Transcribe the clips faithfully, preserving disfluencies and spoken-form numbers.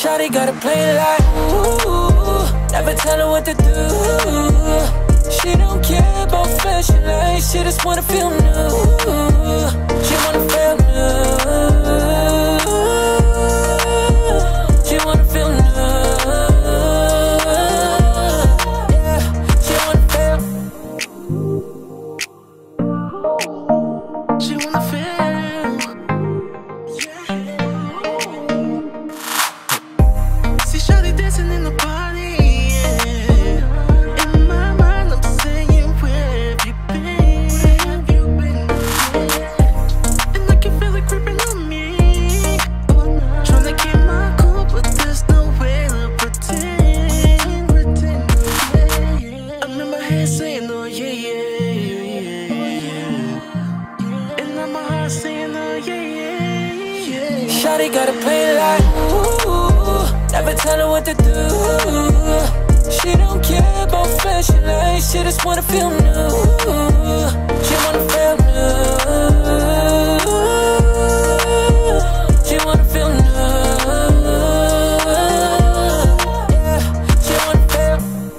Shawty gotta play it like ooh, never tell her what to do. She don't care about fashion like she just wanna feel new. She wanna feel new. She wanna feel new. Yeah, she wanna feel. She wanna feel. Yeah. See Shawty dancing in the party. Yeah. In my mind I'm saying, where have you been? Where have you been? Yeah. And I can feel it creeping on me. Oh, no. Tryna keep my cool, but there's no way to pretend. Pretend, oh, yeah, yeah. I'm in my head saying, oh yeah, yeah, yeah, yeah. And I'm my heart saying, oh yeah, yeah, yeah. Shawty gotta play it like ooh, never tell her what to do. She don't care about fashion like she just wanna feel new. She wanna feel new. She wanna feel new. Yeah, she wanna feel.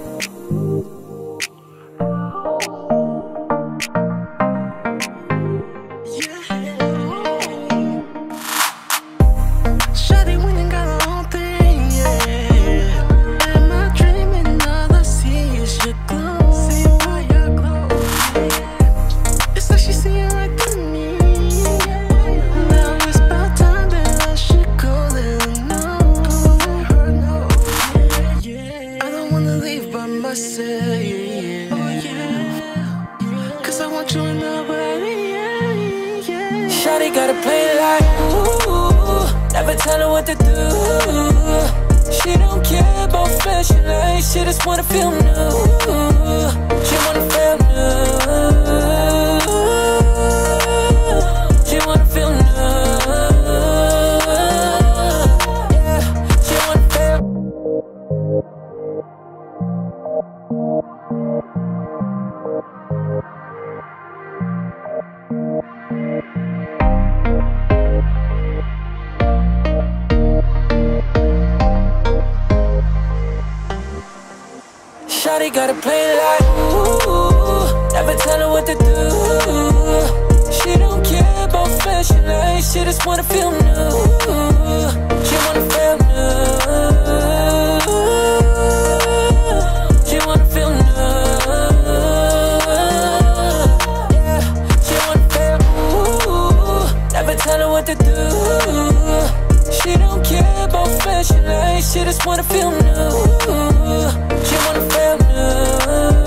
Shawty went and got her own thing, yeah. Am I dreaming? All I see is your glow. See why your glow. It's like she's seeing right through me. Now it's about time that I should go let her know. Her know. I don't wanna leave by myself, yeah. Cause I want you in nobody, yeah, yeah. Shawty gotta play it like ooh, never tell her what to do. She don't care about fashion like she just wanna feel new. She wanna feel new. She wanna feel new. Yeah, she wanna feel. Shawty gotta play it like ooh, never tell her what to do. She don't care about fashion like she just wanna feel new. She wanna feel new. She wanna feel new. Yeah, she wanna feel. Ooh, never tell her what to do. She don't care about fashion like she just wanna feel new. She wanna feel new.